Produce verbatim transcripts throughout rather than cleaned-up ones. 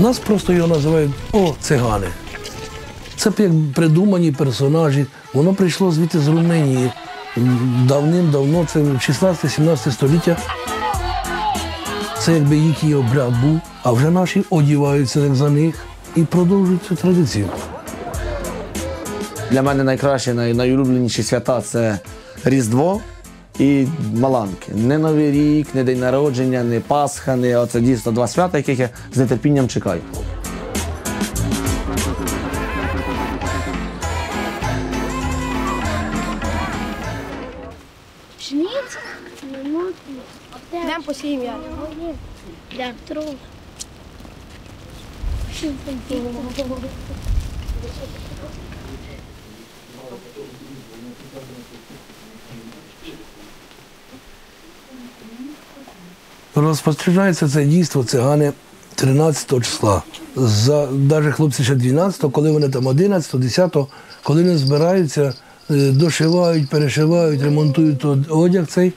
Нас просто його називають «О, цигани». Це як придумані персонажі. Воно прийшло звідти з Румунії. Давним-давно, це шістнадцяте-сімнадцяте століття. Це якби їхній обряд був, а вже наші одіваються як за них і продовжують цю традицію. Для мене найкраще, най, найулюбленіші свята – це Різдво і Маланки. Не Новий рік, не День народження, не Пасха, не оце дійсно два свята, яких я з нетерпінням чекаю. Пшениця? Йдемо посіємо я. Як трохи. Розпочинається це дійство цигани тринадцятого числа. За, навіть хлопці ще дванадцятого, коли вони там одинадцятого, десятого, коли вони збираються, дошивають, перешивають, ремонтують одяг цей.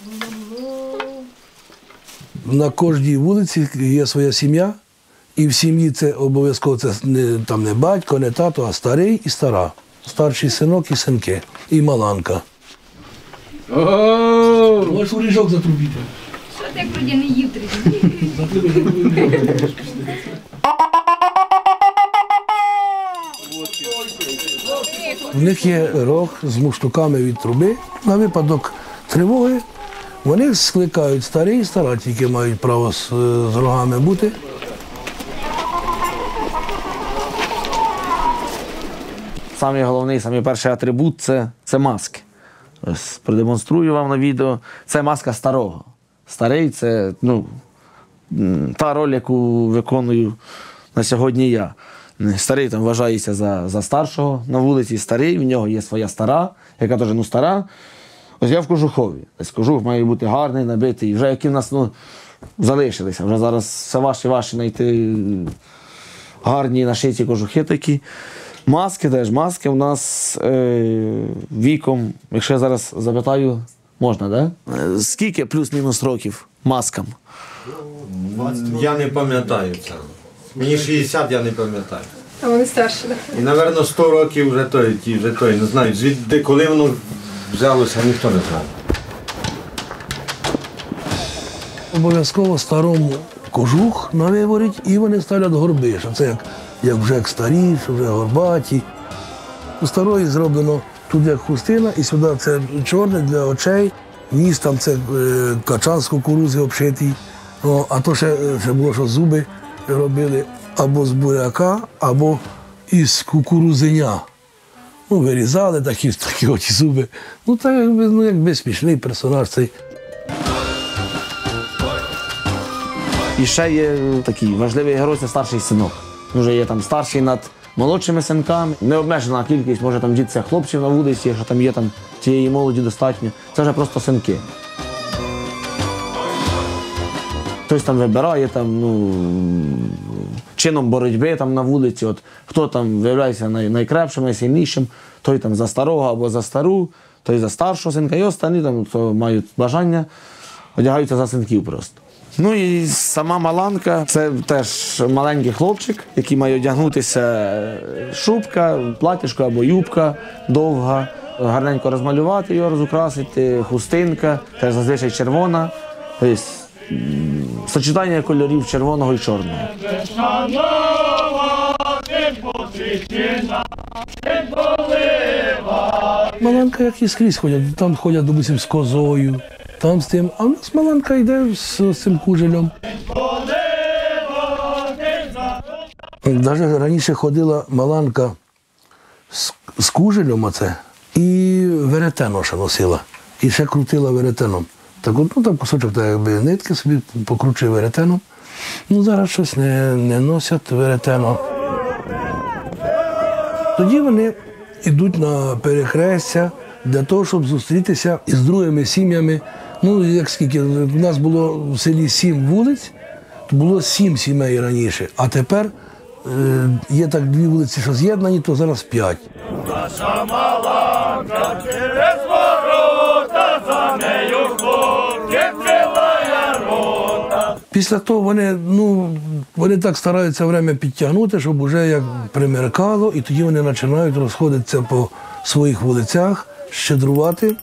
На кожній вулиці є своя сім'я, і в сім'ї це обов'язково це не, там не батько, не тато, а старий і стара. Старший синок і синки, і маланка. Можеш у ріжок затрубити. Що ти як вроді не їв трішки? У них є рог з муштуками від труби. На випадок тривоги вони скликають старий і стара, тільки мають право з, з рогами бути. Самий головний, самий перший атрибут – це, це маски. Ось продемонструю вам на відео. Це маска старого. Старий – це ну, та роль, яку виконую на сьогодні я. Старий там вважається за, за старшого на вулиці, старий, в нього є своя стара, яка теж ну, стара. Ось я в кожухові. Ось кожух має бути гарний, набитий. Вже які в нас ну, залишилися. Вже зараз все важче і важче знайти гарні нашиті кожухи такі. Маски теж. Маски у нас е, віком, якщо я зараз запитаю, можна, так? Да? Скільки плюс-мінус років маскам? Я не пам'ятаю це. Мені шістдесят, я не пам'ятаю. А вони старші, так? І, мабуть, сто років вже той, ті, вже той, не знаю, звідти, коли воно взялося, ніхто не знає. Обов'язково старому кожух навиворить, і вони ставлять горби, що це як, як вже як старі, що вже горбаті. У старої зроблено тут як хустина, і сюди це чорне для очей, ніс там це е, качан з кукурузи обшитий, о, а то ще, ще було, що зуби робили або з буряка, або із кукурузиня. Ну, вирізали такі, такі оті зуби. Ну, так якби, ну, якби смішний персонаж цей. І ще є такий важливий герой – це старший синок. Вже є там старший над молодшими синками. Необмежена кількість, може там дітися хлопців на вулиці, якщо там є там цієї молоді достатньо. Це вже просто синки. Хтось там вибирає там, ну, чином боротьби там на вулиці. От, хто там виявляється най, найкрапшим, найсильнішим, той там за старого або за стару, той за старшого синка. І останні там, хто мають бажання, одягаються за синків просто. Ну і сама Маланка – це теж маленький хлопчик, який має одягнутися шубка, платічко або юбка довга, гарненько розмалювати його, розукрасити, хустинка, теж зазвичай червона. Тобто, сочетання кольорів червоного і чорного. Маланка як і скрізь ходять, там ходять, допустим, з козою, там з тим, а в нас Маланка йде з, з цим кужелем. Навіть раніше ходила Маланка з, з кужелем оце, і веретено ще носила, і ще крутила веретеном. Так от, ну, там кусочок так, якби, нитки собі покручує веретеном. Ну, зараз щось не, не носять веретено. Тоді вони йдуть на перехрестя для того, щоб зустрітися із другими сім'ями. Ну, як скільки, у нас було в селі сім вулиць, то було сім сімей раніше, а тепер е, є так дві вулиці, що з'єднані, то зараз п'ять. Наша Маланка через ворота, за нею хлопці цілая рота. Після того вони, ну, вони так стараються время підтягнути, щоб уже як примеркало, і тоді вони починають розходитися по своїх вулицях, щедрувати.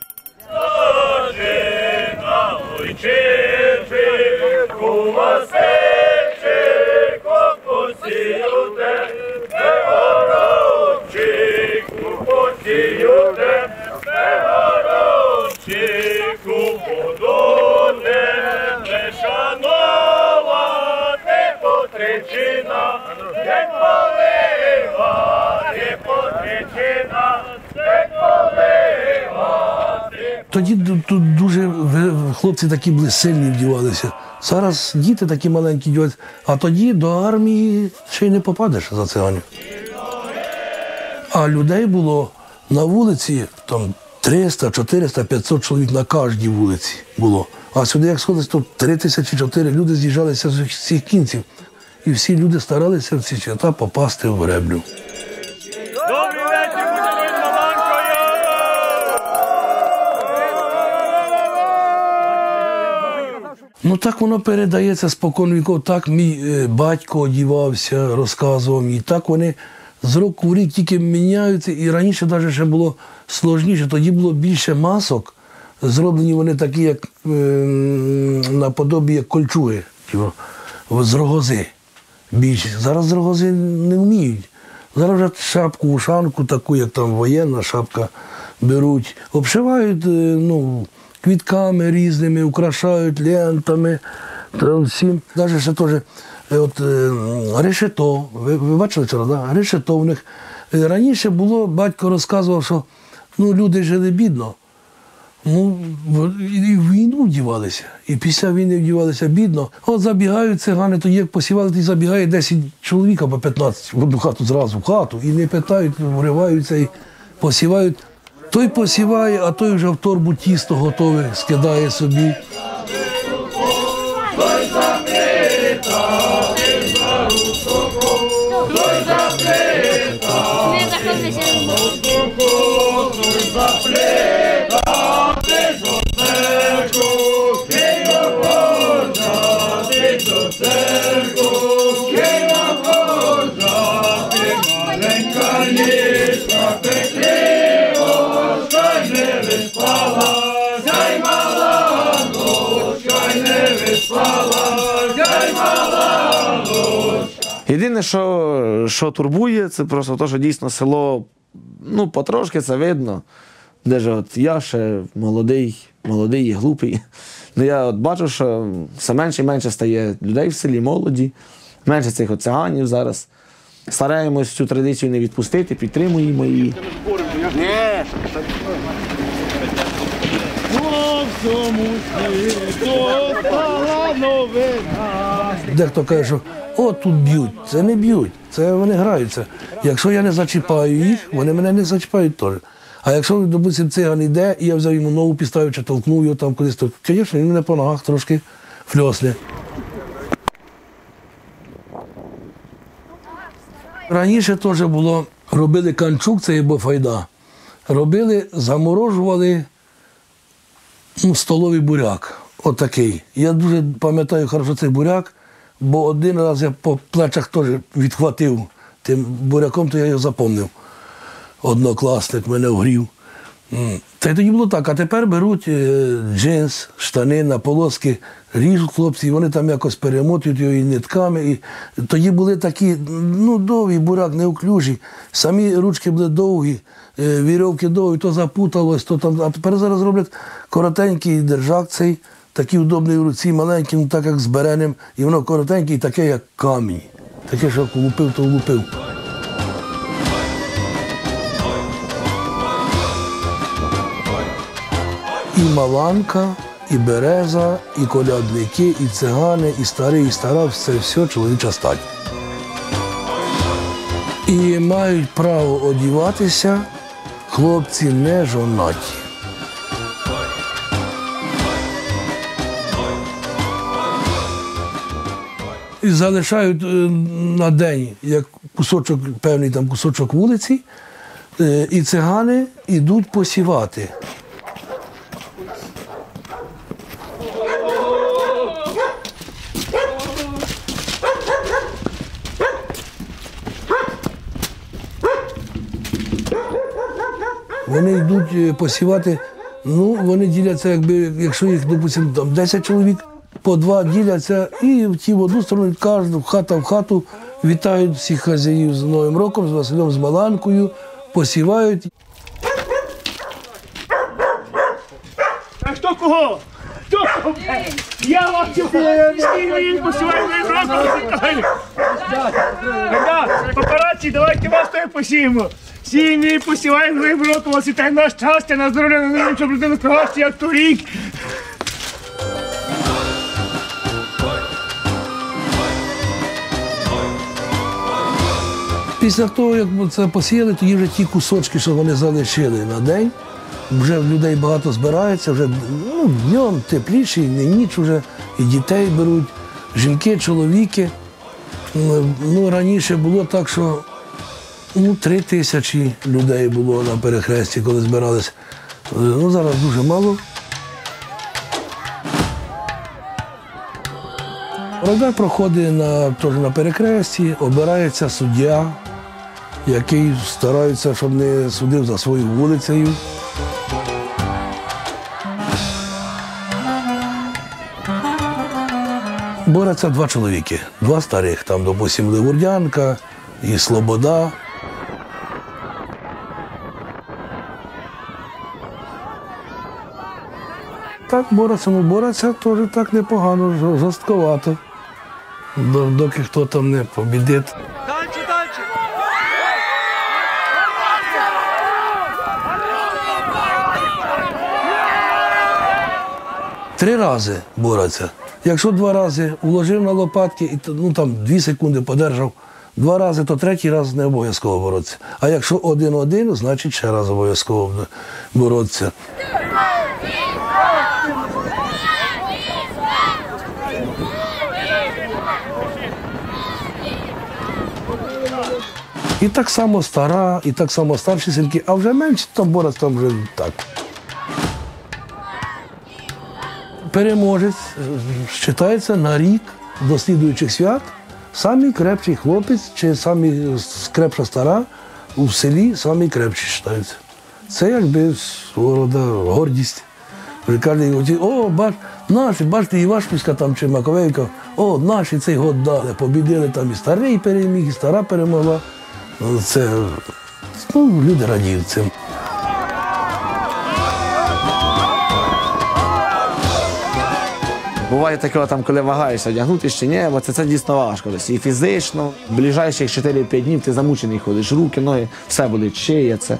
Тоді тут дуже хлопці такі були сильні вдівалися. Зараз діти такі маленькі вдіваються, а тоді до армії ще й не попадеш за циганів. А людей було на вулиці там триста, чотириста, п'ятсот чоловік на кожній вулиці було. А сюди, як сходиться, то три тисячі чотири люди з'їжджалися з всіх кінців. І всі люди старалися в ці свята попасти в Греблю. Добрий вечір, будемо з Маланкою! Ну так воно передається спокон віков. Так мій е, батько одівався, розказував мені. Так вони з року в рік тільки міняються. І раніше навіть ще було сложніше. Тоді було більше масок. Зроблені вони такі, як е, наподобі як кольчуги, типу, з рогози. Більшість. Зараз з рогози не вміють. Зараз вже шапку, ушанку таку, як там воєнна шапка, беруть. Обшивають ну, квітками різними, украшають лентами. Там всім. Навіть ще теж от, решето. Ви, ви бачили вчора, да? Решето в них. Раніше було, батько розказував, що ну, люди жили бідно. Ну, і в війну вдівалися, і після війни вдівалися бідно. От забігають цигани, тоді як посівали, тоді забігає десять чоловік або п'ятнадцять в одну хату зразу в хату. І не питають, вриваються і посівають. Той посіває, а той вже в торбу тісто готове, скидає собі. Єдине, що, що турбує, це просто те, що дійсно село, ну, потрошки це видно. Де ж от я ще молодий, молодий і глупий. Ну, я от бачу, що все менше і менше стає людей в селі, молоді, менше цих от циганів зараз. Стараємось цю традицію не відпустити, підтримуємо її. Дехто каже, що о, тут б'ють. Це не б'ють, це вони граються. Якщо я не зачіпаю їх, вони мене не зачіпають теж. А якщо, допустим, циган йде, і я взяв йому ногу підставив, чи толкнув його там кудись, то, звісно, він мене по ногах трошки фльосне. Раніше теж було, робили канчук, це є бофайда. Робили, заморожували ну, столовий буряк, отакий. Я дуже пам'ятаю хорошо цей буряк, бо один раз я по плечах теж відхватив тим буряком, то я його запомнив. Однокласник мене вгрів. Та й тоді було так, а тепер беруть джинс, штани на полоски, ріжуть хлопці, і вони там якось перемотують його і нитками. І тоді були такі, ну, довгі буряк, неуклюжі, самі ручки були довгі, вірьовки довгі, то запуталось, то там. А тепер зараз роблять коротенький держак цей, такий удобний в руці, маленький, ну так як з беренем, і воно коротенький, і таке, як камінь. Таке, що влупив, то влупив. І маланка, і береза, і колядники, і цигани, і старий, і стара – це все чоловіча стать. І мають право одіватися хлопці не жонаті. І залишають на день, як кусочок, певний там кусочок вулиці, і цигани йдуть посівати. Вони йдуть е, посівати, ну, вони діляться, якби, якщо їх, допустимо, там десять чоловік, по два діляться і в ті в одну сторону, кожну хата в хату вітають всіх хазяїв з Новим роком, з Василем, з Маланкою, посівають. А хто кого? Хто кого? Я вас всі посіваю на Європу. Ребят, папараці, давайте вас теж посіємо. Всі ми посіваємо на Європу, вас вітає на щастя, на здоров'я, на мир, щоб людина краще, як торік. Після того, як це посіяли, тоді вже ті кусочки, що вони залишили на день, вже в людей багато збирається, вже ну, днем тепліше, і не ніч вже, і дітей беруть, жінки, чоловіки. Ну, раніше було так, що ну, три тисячі людей було на перехресті, коли збиралися. Ну, зараз дуже мало. Розбір проходить на, теж на перехресті, обирається суддя, який старається, щоб не судив за своєю вулицею. Борються два чоловіки, два старих, там, допустим, Левурдянка і Слобода. Так борються, ну борються теж так непогано, жорстковато, доки хто там не побідить. Дальше, дальше. Три рази борються. Якщо два рази уложив на лопатки, і ну, там, дві секунди подержав, два рази, то третій раз не обов'язково боротися. А якщо один-один, значить ще раз обов'язково боротися. І так само стара, і так само старші сільки, а вже менші там борються, там вже так. Переможець вважається на рік до слідуючих свят самий крепший хлопець чи самий крепша стара у селі самий крепший вважається. Це якби свого роду гордість. Вже кожен, о, бач, наші, бачите, Івашківська там чи Маковейка, о, наші цей год дали, побідили там і старий переміг, і стара перемогла. Це, ну, люди радіють цим. Буває таке, там, коли вагаєшся одягнути чи ні, бо це, це дійсно важко. Тобто і фізично, ближайших чотири-п'ять днів ти замучений ходиш, руки, ноги, все болить, шия це.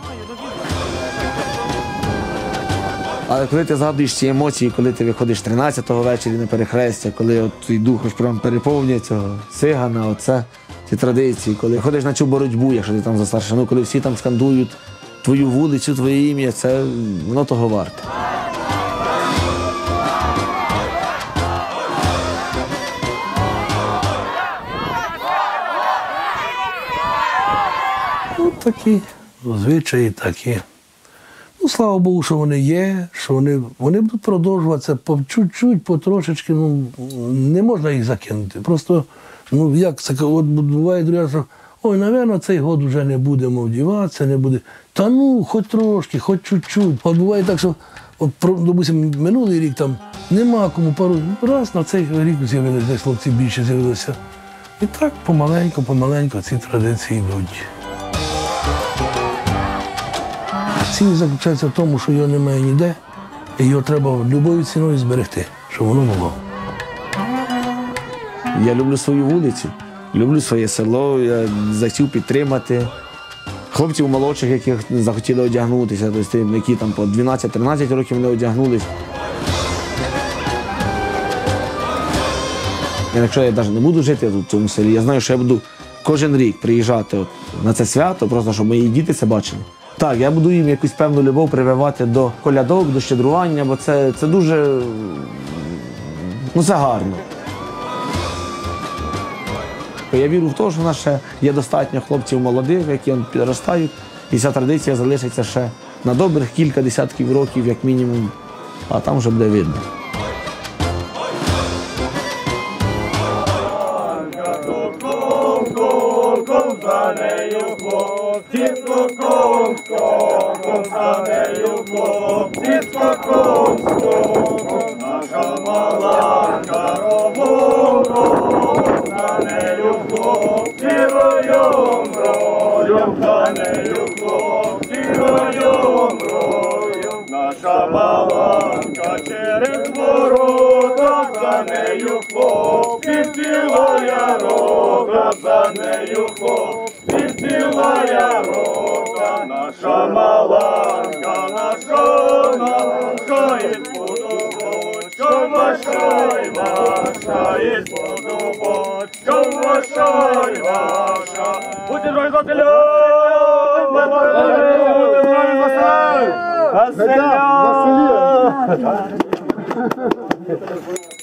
Але коли ти згадуєш ці емоції, коли ти виходиш тринадцятого ввечері на перехрестя, коли от твій дух аж прям переповнює цього цигана, оце, ці традиції, коли ходиш на цю боротьбу, якщо ти там за старшину, коли всі там скандують твою вулицю, твоє ім'я, це воно того варте. От такі звичаї такі. Ну, слава Богу, що вони є, що вони, вони будуть продовжуватися по чуть-чуть, потрошечки, ну, не можна їх закинути. Просто, ну, як це, от буває, друге, що, ой, напевно, цей год вже не будемо вдіватися, не буде. Та ну, хоч трошки, хоч чуть-чуть. От буває так, що, от, допустим, минулий рік там нема кому пару, раз на цей рік з'явилися, десь хлопці більше з'явилося. І так помаленьку, помаленьку ці традиції йдуть. Цінь заключається в тому, що його немає ніде, і його треба любою ціною зберегти, щоб воно було. Я люблю свою вулицю, люблю своє село, я захотів підтримати хлопців молодших, яких захотіли одягнутися, тобто, які там по дванадцять-тринадцять років не одягнулись. Якщо я навіть не буду жити тут в цьому селі, я знаю, що я буду кожен рік приїжджати от на це свято, просто щоб мої діти це бачили. Так, я буду їм якусь певну любов прививати до колядок, до щедрування, бо це, це дуже, ну, це гарно. Я вірю в те, що в нас ще є достатньо хлопців молодих, які підростають, і ця традиція залишиться ще на добрих кілька десятків років, як мінімум, а там вже буде видно. За нею хлопці скоком, скоком, за нею хлопці скоком, скоком, наша маланка ровом, ровом, за нею хлопці роєм, роєм, за нею хлопці роєм, роєм, наша маланка через ворота, за нею хлопці цілая рота, за нею хлопці цілая рота, наша маланка, наша, наша, і подобочка ваша, і ваша, і подобочка ваша, і ваша. Будьте здорові, Василя! Василя! Василя!